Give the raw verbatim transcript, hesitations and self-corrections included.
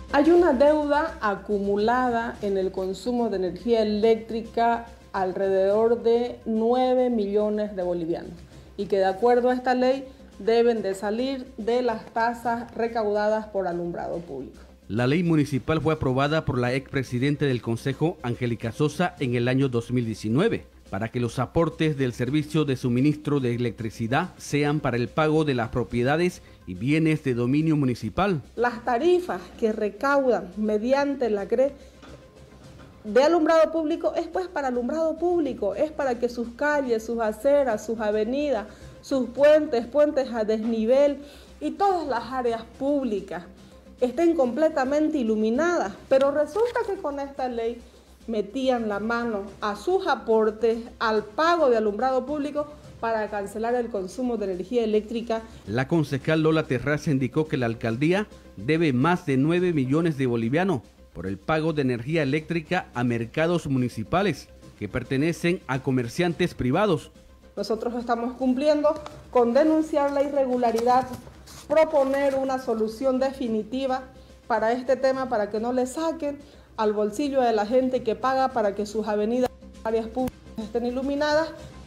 Hay una deuda acumulada en el consumo de energía eléctrica alrededor de nueve millones de bolivianos y que de acuerdo a esta ley deben de salir de las tasas recaudadas por alumbrado público. La ley municipal fue aprobada por la expresidenta del Consejo, Angélica Sosa, en el año dos mil diecinueve, para que los aportes del servicio de suministro de electricidad sean para el pago de las propiedades y bienes de dominio municipal. Las tarifas que recaudan mediante la C R E de alumbrado público es pues para alumbrado público, es para que sus calles, sus aceras, sus avenidas, sus puentes, puentes a desnivel y todas las áreas públicas estén completamente iluminadas. Pero resulta que con esta ley metían la mano a sus aportes, al pago de alumbrado público para cancelar el consumo de energía eléctrica. La concejal Lola Terraza indicó que la alcaldía debe más de nueve millones de bolivianos por el pago de energía eléctrica a mercados municipales que pertenecen a comerciantes privados. Nosotros estamos cumpliendo con denunciar la irregularidad, proponer una solución definitiva para este tema, para que no le saquen al bolsillo de la gente que paga para que sus avenidas y áreas públicas estén iluminadas.